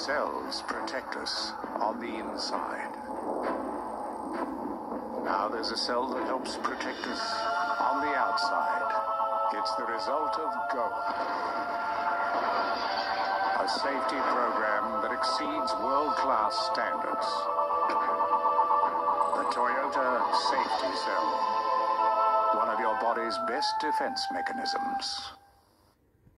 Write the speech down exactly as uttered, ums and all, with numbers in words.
cells protect us on the inside. Now there's a cell that helps protect us on the outside. It's the result of Goa, a safety program that exceeds world-class standards. The Toyota Safety Cell, one of your body's best defense mechanisms.